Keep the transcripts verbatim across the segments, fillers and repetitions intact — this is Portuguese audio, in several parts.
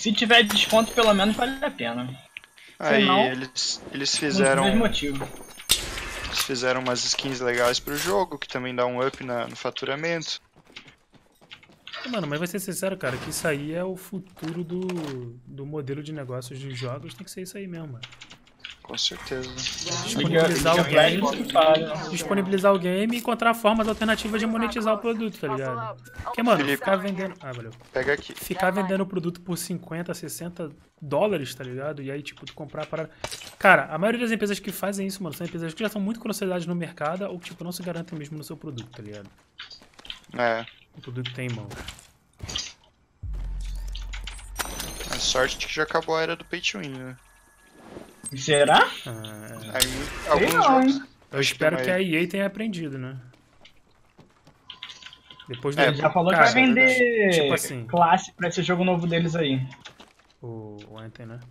Se tiver desconto, pelo menos vale a pena. Aí Senão, eles, eles fizeram. Mesmo motivo. Eles fizeram umas skins legais pro jogo, que também dá um up na, no faturamento. Mano, mas vai ser sincero, cara, que isso aí é o futuro do, do modelo de negócios de jogos, tem que ser isso aí mesmo, mano. Com certeza. Disponibilizar o game, disponibilizar o game e encontrar formas alternativas de monetizar o produto, tá ligado? Porque, mano, Felipe, ficar vendendo... Ah, valeu. Pega aqui. Ficar vendendo o produto por cinquenta, sessenta dólares, tá ligado? E aí, tipo, tu comprar a parada... Cara, a maioria das empresas que fazem isso, mano, são empresas que já estão muito consolidadas no mercado ou que, tipo, não se garantem mesmo no seu produto, tá ligado? É. O produto tem em mão. A sorte que já acabou a era do pay to win, né? Será? Ah, Aí, alguns não, jogos... hein? eu espero que a E A tenha aprendido, né? Depois do... É, Ele já falou cara, que vai vender tipo assim, classe pra esse jogo novo deles aí. o, o Anthem, né?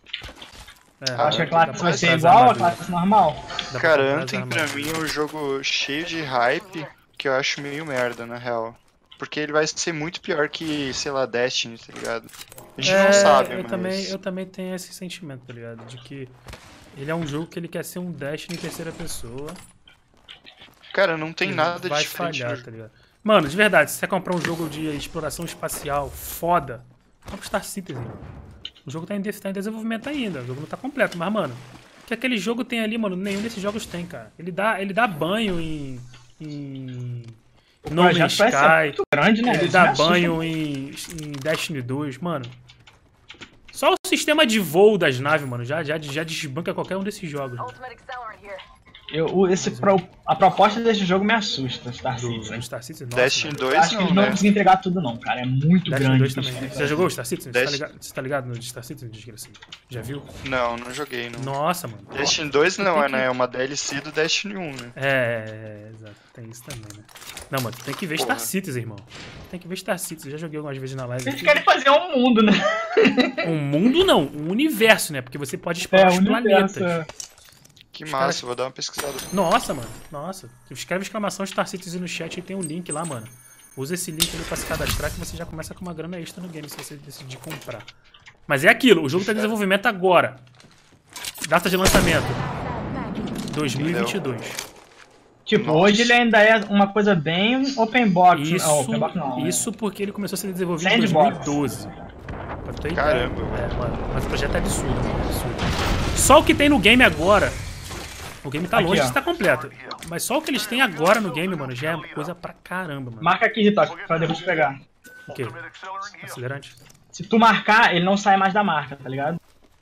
É, Ah, Acho que a dá classe pra vai ser comprar igual à armadura. classe normal. Dá pra Cara, comprar as Anthem pra armaduras. mim é um jogo cheio de hype que eu acho meio merda, na real. Porque ele vai ser muito pior que, sei lá, Destiny, tá ligado? A gente É, não sabe, eu mas... também, eu também tenho esse sentimento, tá ligado? De que ele é um jogo que ele quer ser um Destiny em terceira pessoa. Cara, não tem e nada vai de diferente falhar, no tá ligado? Mano, de verdade, se você comprar um jogo de exploração espacial foda, compra o Star Citizen. O jogo tá em, tá em desenvolvimento ainda, o jogo não tá completo, mas, mano, o que aquele jogo tem ali, mano, nenhum desses jogos tem, cara. Ele dá, ele dá banho em... em... O No Man's projeto vai ser Sky, muito grande, né? ele Isso dá me assusta. banho em, em Destiny dois, mano. Só o sistema de voo das naves, mano, já, já, já desbanca qualquer um desses jogos. Mano. Eu, o- esse pro, a proposta desse jogo me assusta, Star Do, Citizen. do Star Citizen, nossa, Destiny mano. Eu dois acho que não, eles não né? vão conseguir entregar tudo não, cara. É muito Destiny grande. dois o também. sistema. Você já jogou o Star Citizen? Você tá, Destiny- ligado, você tá ligado no Star Citizen, desgraçado? Já viu? Não, não joguei, não. Nossa, mano. Destiny dois não, tem é, que- né? É uma D L C do Destiny um, né? É, é, é, exato. Tem isso também, né? Não, mano, tu tem que ver Porra. Star Citizen, irmão. Tem que ver Star Citizen. Já joguei algumas vezes na live. Eles aqui. querem fazer um mundo, né? Um mundo não, um universo, né? Porque você pode explorar É, os um planetas. universo. Que Os massa, caras- vou dar uma pesquisada. Nossa, mano. Nossa. Escreve exclamação Star Citizen no chat e tem um link lá, mano. Usa esse link ali pra se cadastrar que você já começa com uma grana extra no game se você decidir comprar. Mas é aquilo, o jogo tá em desenvolvimento agora. Data de lançamento: dois mil e vinte e dois. Tipo, Nossa. hoje ele ainda é uma coisa bem open box. Isso, não, open box não. isso porque ele começou a ser desenvolvido em Sandbox. dois mil e doze. Pra tu ter ideia. Caramba. É, mano, mas o projeto é absurdo, mano, absurdo. Só o que tem no game agora. O game tá Aqui, longe ó. de estar completo. Mas só o que eles têm agora no game, mano, já é coisa pra caramba, mano. Marca aqui, Ritoque, pra depois pegar. O quê? Acelerante? Se tu marcar, ele não sai mais da marca, tá ligado?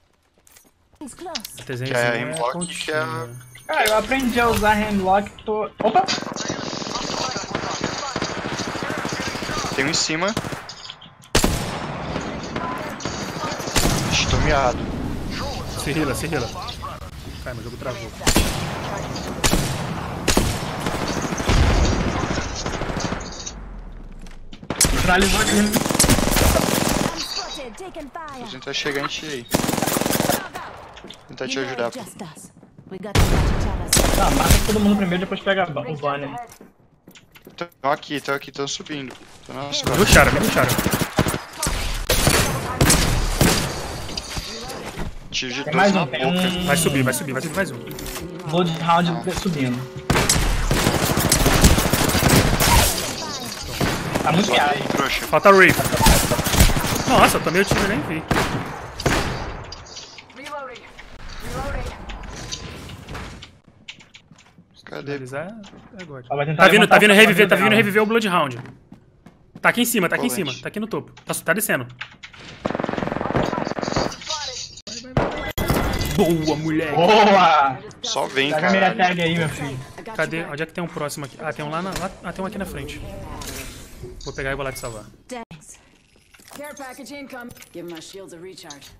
O desenho Que é a é Hemlock, contínuo, que é a- né? Cara, eu aprendi a usar Hemlock, tô... Opa! Tem um em cima. Ixi, tô miado. Se rila, se rila. Cai, meu jogo travou. Neutralizou aqui. Vou tentar chegar em ti aí. Tentar te ajudar, pô. Tá, marca todo mundo primeiro, depois pega o banner. Tão aqui, tão aqui, tão subindo. Tô nas Me costas. ruxaram, me ruxaram. Tiro de Tem dois mais na um, tem boca. um Vai subir, vai subir, vai subir mais um. load round subindo. Tá muito Bota piado. aí, trouxa. Falta o Reap. Nossa, eu tomei o tiro e nem vi. Cadê? Finalizar é God. Ela vai tentar Tá vindo, levantar tá vindo essa reviver, tá coisa vindo dela. reviver o Bloodhound. Tá aqui em cima, tá aqui em Colete. cima, tá aqui no topo. Tá, tá descendo. Boa, moleque. Boa! Só vem, Pega a minha cara. tag aí, meu filho. Cadê? Onde é que tem um próximo aqui? Ah, tem um lá, na, lá ah, tem um aqui na frente. Vou pegar e vou lá te salvar. Thanks. Care package incoming. Give my shields a recharge.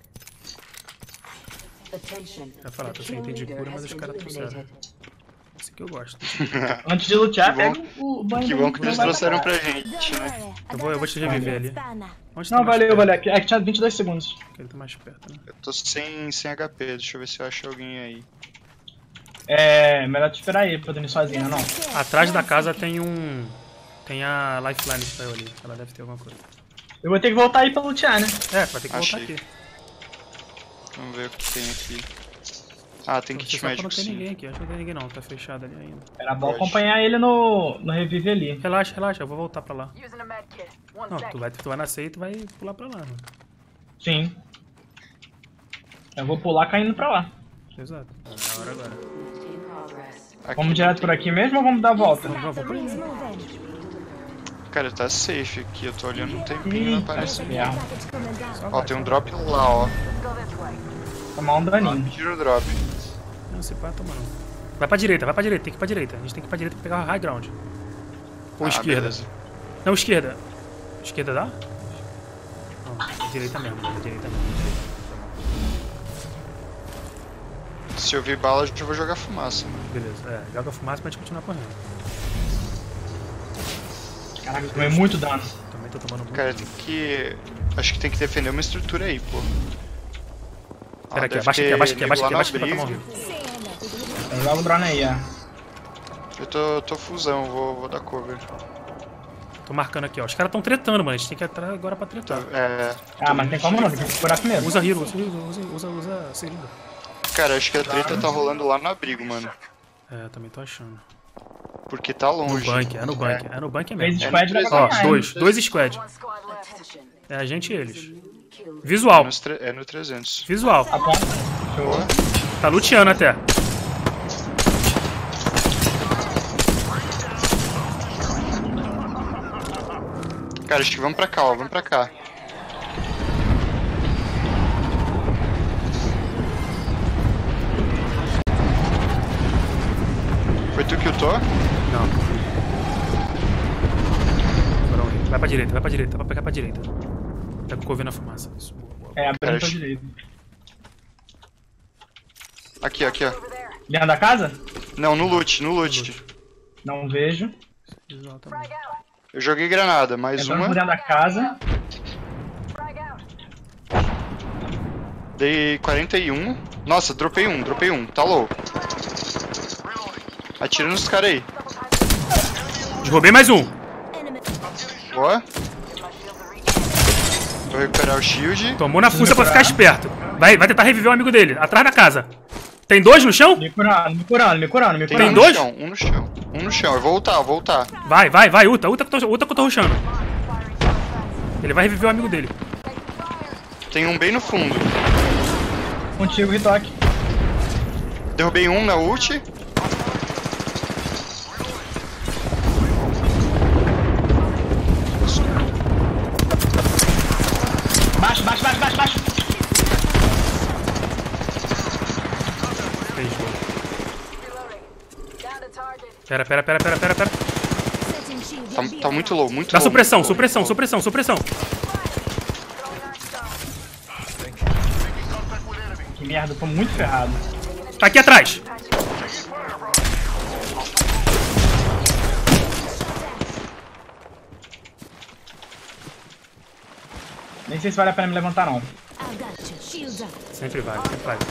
Attention. Vai falar, tô sem item de cura, mas os caras trouxeram. Esse aqui eu gosto. Antes de lutear, Que bom- pega o banner. Que bom que eles Não vai trouxeram parar. pra gente, né? Eu vou, eu vou te reviver ali. Onde tá Não, mais valeu, perto? valeu. É que tinha vinte e dois segundos. Porque ele tá mais perto, né? Eu tô sem, sem H P, deixa eu ver se eu acho alguém aí. É, melhor te esperar aí pra dormir sozinho, não. Atrás da casa tem um... Tem a Lifeline Spell ali. Ela deve ter alguma coisa. Eu vou ter que voltar aí pra lutear, né? É, vai ter que Achei. voltar aqui. Vamos ver o que tem aqui. Ah, tem Você kit sabe que médico não tem sim. ninguém aqui, acho que não tem ninguém não, tá fechado ali ainda. Era bom Pode. acompanhar ele no, no revive ali. Relaxa, relaxa, eu vou voltar pra lá. Using a med kit. One Não, sec. tu vai, tu vai nascer e tu vai pular pra lá, mano. Sim. Eu vou pular caindo pra lá. Exato. É a hora agora. In progress. Aqui. Vamos direto por aqui mesmo ou vamos dar a volta? Vamos, vamos, vamos. Rings moving. Cara, tá safe aqui. Eu tô olhando um tempinho, não Eita, aparece. ferro. Package coming down. Só Ó, vai, tem um só drop lá, ó. Go this way. Tomar um daninho. Tira o drop. vai. Não, se pá, toma não. Vai pra direita, vai pra direita, tem que ir pra direita. A gente tem que ir pra direita pra pegar o high ground. Ou Ah, esquerda. beleza. Não, esquerda. Esquerda dá? Não, é direita mesmo, é direita mesmo. Direita. Se eu ver bala, eu vou jogar fumaça, mano. Beleza, é, joga fumaça pra gente continuar correndo. Caraca, eu tomei muito dano. Também tô tomando muito. Cara, tem que... Acho que tem que defender uma estrutura aí, pô. Pera aqui, deve abaixa aqui, ter abaixa aqui, nego abaixa aqui, lá abaixa aqui no pra tomar um abrigo. rio. Eu jogo o drone aí, ó. Eu tô, tô fusão, vou, vou dar cover. Tô marcando aqui, ó. Os caras tão tretando, mano. A gente tem que ir atrás agora pra tretar. É... Ah, mas não tem como não, tem que procurar primeiro. Usa hero, usa hero, usa, usa, usa seringa. Cara, acho que a treta tá rolando lá no abrigo, mano. É, também tô achando. Porque tá No longe. bunker, é no bunker, é no bunker Três mesmo. squad vai É no Ó, ganhar, hein? dois, dois squad. One squad left. Attention. É a gente e eles. Kill. É Visual, no, tre- é no trezentos. visual. Tá bom. Show. Tá luteando até. Cara, acho que vamos pra cá, ó. Vamos pra cá. Foi tu que ultou? Não. Bora, um. Vai pra direita, vai pra direita, vai pra pegar pra direita. Pega o couve na fumaça. Isso, boa, boa. É, abrindo Cara, pra direita. Aqui, aqui, ó. Over there. Dentro da casa? Não, no loot, no loot. Não vejo. Visual também. Frag out. Eu joguei granada, mais Entrando uma. por dentro da casa. Frag out. Dei quarenta e um. Nossa, dropei um, dropei um. Tá louco. Atira nos caras aí. Derrubei mais um. Enemy. Boa. Vou recuperar o shield. Tomou na fuça pra ficar esperto. Vai, vai tentar reviver o amigo dele, atrás da casa. Tem dois no chão? Me curando, me curando, me curando, me Tem, curando. um dois? no chão, um no chão. Um no chão. Eu vou voltar, vou voltar. Vai, vai, vai, Uta, Uta que eu tô, Uta que eu tô rushando. Ele vai reviver o amigo dele. Tem um bem no fundo. Contigo, Ritoque. Derrubei um na ult. Baixo, baixo, baixo, baixo, baixo. Fez gol. Reloading. Down to target. Pera, pera, pera, pera, pera, pera. Setting shield. Tá, tá muito low, muito Dá low. supressão, muito low, supressão, muito supressão, supressão. Throwing Arc Star. Que merda, tô muito ferrado. Tá aqui atrás. Nem sei se vale a pena me levantar, não. I got you. Shields up. Sempre vai, sempre vai.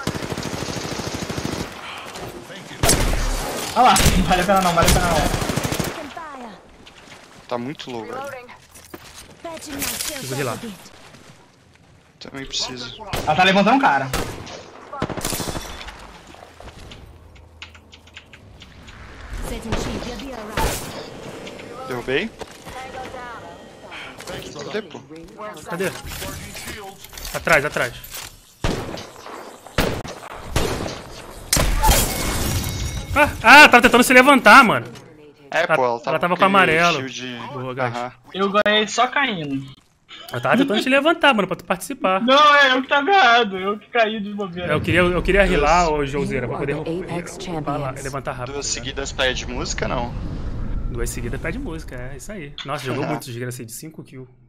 Olha lá, não vale a pena não, vale a pena não. Taking fire. low. Tá muito low, velho. Reloading. Patching myself Preciso up healar. a bit. Também preciso. Ela tá levantando um cara. Setting shield. You'll be alright. Derrubei. Tango down. Cadê, pô? Cadê? Atrás, atrás. Ah, ah, tava tentando se levantar, mano. É, Ela- pô, ela tava, ela tava com aquele amarelo. shield- Boa, guys. Aham. Eu ganhei só caindo. Eu tava tentando te levantar, mano, pra tu participar. Não, é eu que tava errado, eu que caí de bobeira. Eu queria, eu queria rilar, ô Jouzeira, pra poder You are the Apex roubar lá, champions. levantar rápido. Duas tá ligado? seguidas pede música, não. Duas seguidas pede música, é isso aí. Nossa, jogou muito, desgracei de cinco kills.